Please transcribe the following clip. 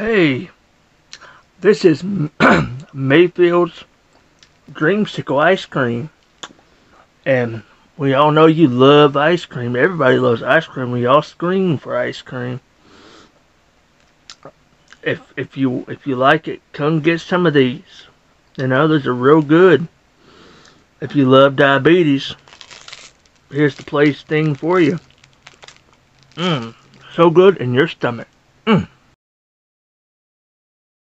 Hey, this is Mayfield's Dreamsicle Ice Cream. And we all know you love ice cream. Everybody loves ice cream. We all scream for ice cream. If you like it, come get some of these. These are real good. If you love diabetes, here's the place thing for you. So good in your stomach.